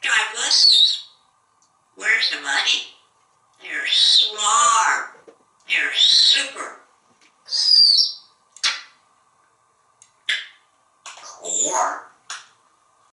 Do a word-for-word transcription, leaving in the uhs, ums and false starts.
Douglas, where's the money? They're smart. They're super. Core.